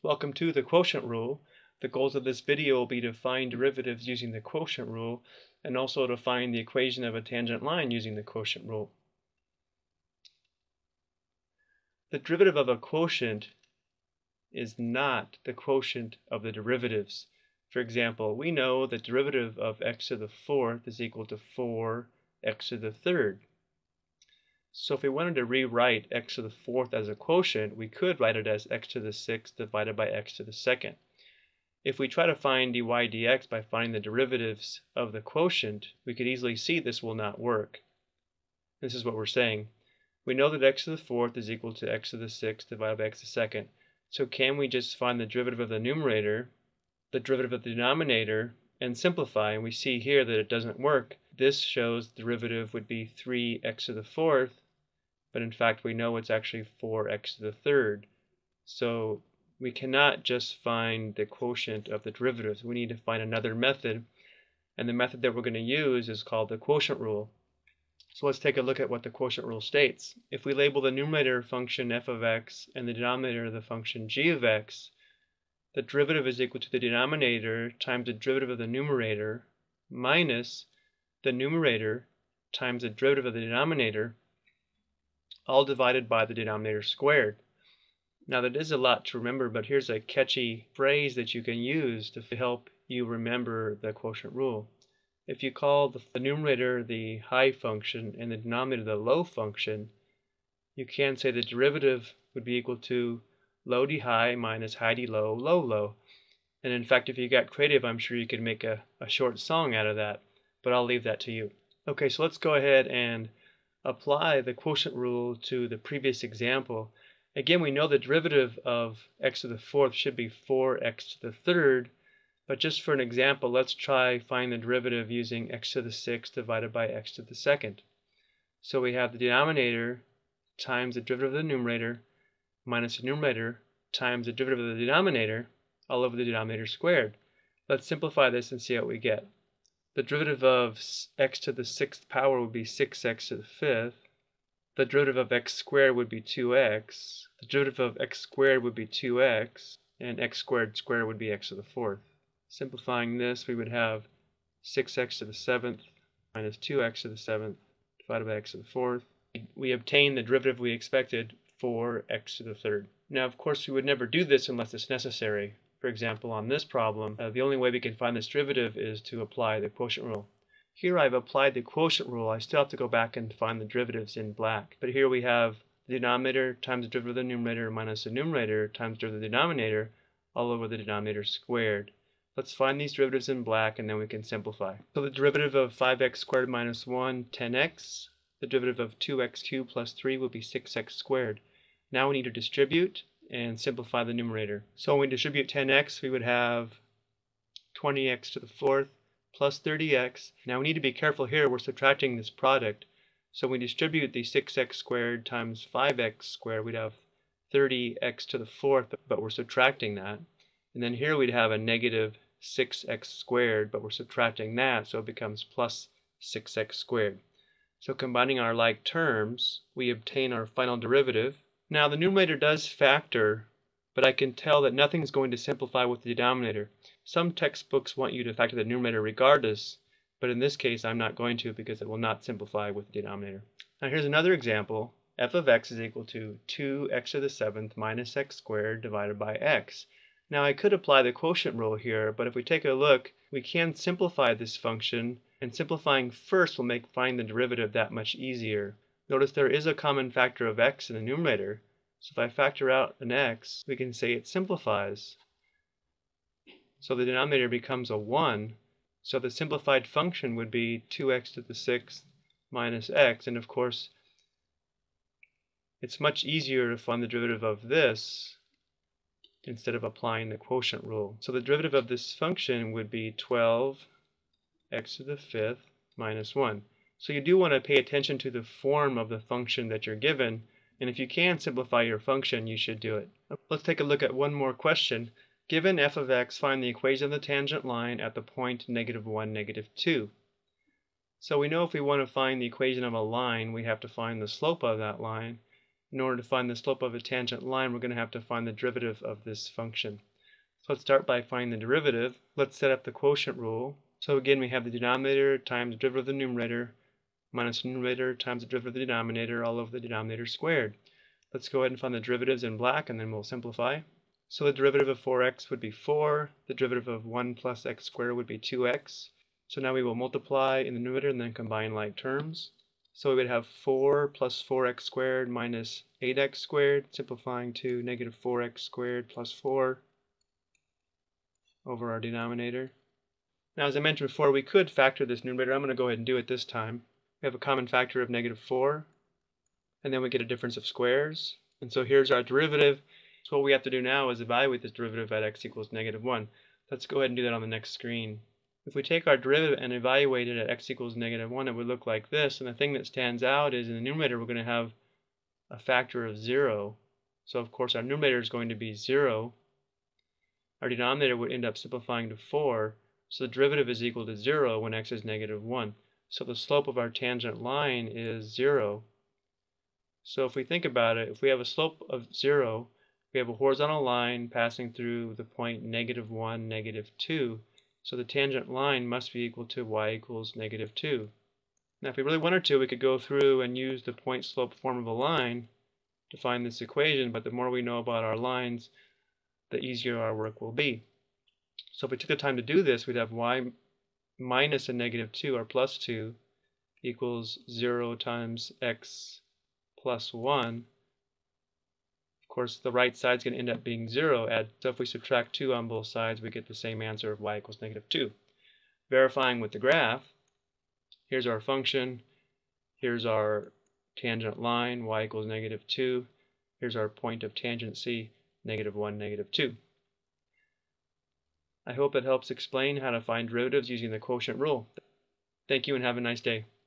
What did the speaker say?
Welcome to the quotient rule. The goals of this video will be to find derivatives using the quotient rule and also to find the equation of a tangent line using the quotient rule. The derivative of a quotient is not the quotient of the derivatives. For example, we know the derivative of x to the fourth is equal to 4x to the third. So if we wanted to rewrite x to the fourth as a quotient, we could write it as x to the sixth divided by x to the second. If we try to find dy dx by finding the derivatives of the quotient, we could easily see this will not work. This is what we're saying. We know that x to the fourth is equal to x to the sixth divided by x to the second. So can we just find the derivative of the numerator, the derivative of the denominator, and simplify? And we see here that it doesn't work. This shows the derivative would be 3x to the fourth, but in fact we know it's actually 4x to the third. So we cannot just find the quotient of the derivatives. We need to find another method, and the method that we're going to use is called the quotient rule. So let's take a look at what the quotient rule states. If we label the numerator function f of x and the denominator the function g of x, the derivative is equal to the denominator times the derivative of the numerator minus the numerator times the derivative of the denominator, all divided by the denominator squared. Now that is a lot to remember, but here's a catchy phrase that you can use to help you remember the quotient rule. If you call the numerator the high function and the denominator the low function, you can say the derivative would be equal to low d high minus high d low, low low. And in fact, if you got creative, I'm sure you could make a short song out of that, but I'll leave that to you. Okay, so let's go ahead and apply the quotient rule to the previous example. Again, we know the derivative of x to the fourth should be 4x to the third, but just for an example, let's try find the derivative using x to the sixth divided by x to the second. So we have the denominator times the derivative of the numerator minus the numerator times the derivative of the denominator all over the denominator squared. Let's simplify this and see what we get. The derivative of x to the sixth power would be 6x to the fifth. The derivative of x squared would be 2x. The derivative of x squared would be 2x, and x squared squared would be x to the fourth. Simplifying this, we would have 6x to the seventh minus 2x to the seventh divided by x to the fourth. We obtain the derivative we expected, 4x to the third. Now, of course, we would never do this unless it's necessary. For example, on this problem, the only way we can find this derivative is to apply the quotient rule. Here I've applied the quotient rule. I still have to go back and find the derivatives in black. But here we have the denominator times the derivative of the numerator minus the numerator times the derivative of the denominator all over the denominator squared. Let's find these derivatives in black and then we can simplify. So the derivative of 5x squared minus 1, 10x. The derivative of 2x cubed plus 3 will be 6x squared. Now we need to distribute and simplify the numerator. So when we distribute 10x, we would have 20x to the fourth plus 30x. Now we need to be careful here, we're subtracting this product. So when we distribute the 6x squared times 5x squared, we'd have 30x to the fourth, but we're subtracting that. And then here we'd have a negative 6x squared, but we're subtracting that, so it becomes plus 6x squared. So combining our like terms, we obtain our final derivative. Now the numerator does factor, but I can tell that nothing's going to simplify with the denominator. Some textbooks want you to factor the numerator regardless, but in this case I'm not going to because it will not simplify with the denominator. Now here's another example. F of x is equal to 2x to the seventh minus x squared divided by x. Now I could apply the quotient rule here, but if we take a look, we can simplify this function, and simplifying first will make finding the derivative that much easier. Notice there is a common factor of x in the numerator, so if I factor out an x, we can say it simplifies. So the denominator becomes a 1, so the simplified function would be 2x to the sixth minus x, and of course it's much easier to find the derivative of this instead of applying the quotient rule. So the derivative of this function would be 12x to the fifth minus 1. So you do want to pay attention to the form of the function that you're given, and if you can simplify your function, you should do it. Let's take a look at one more question. Given f of x, find the equation of the tangent line at the point -1, -2. So we know if we want to find the equation of a line, we have to find the slope of that line. In order to find the slope of a tangent line, we're going to have to find the derivative of this function. So let's start by finding the derivative. Let's set up the quotient rule. So again, we have the denominator times the derivative of the numerator minus the numerator times the derivative of the denominator all over the denominator squared. Let's go ahead and find the derivatives in black, and then we'll simplify. So the derivative of 4x would be 4. The derivative of 1 plus x squared would be 2x. So now we will multiply in the numerator and then combine like terms. So we would have 4 plus 4x squared minus 8x squared, simplifying to negative 4x squared plus 4 over our denominator. Now, as I mentioned before, we could factor this numerator. I'm going to go ahead and do it this time. We have a common factor of negative 4, and then we get a difference of squares. And so here's our derivative. So what we have to do now is evaluate this derivative at x equals negative 1. Let's go ahead and do that on the next screen. If we take our derivative and evaluate it at x equals negative 1, it would look like this. And the thing that stands out is in the numerator, we're going to have a factor of 0. So of course our numerator is going to be 0. Our denominator would end up simplifying to 4. So the derivative is equal to 0 when x is negative 1. So the slope of our tangent line is 0. So if we think about it, if we have a slope of 0, we have a horizontal line passing through the point negative 1, negative 2. So the tangent line must be equal to y equals negative 2. Now if we really wanted to, we could go through and use the point slope form of a line to find this equation, but the more we know about our lines, the easier our work will be. So if we took the time to do this, we'd have y minus a negative 2 or plus 2 equals 0 times x plus 1. Of course, the right side is going to end up being 0. So if we subtract 2 on both sides, we get the same answer of y equals negative 2. Verifying with the graph, here's our function. Here's our tangent line, y equals negative 2. Here's our point of tangency, negative 1, negative 2. I hope it helps explain how to find derivatives using the quotient rule. Thank you and have a nice day.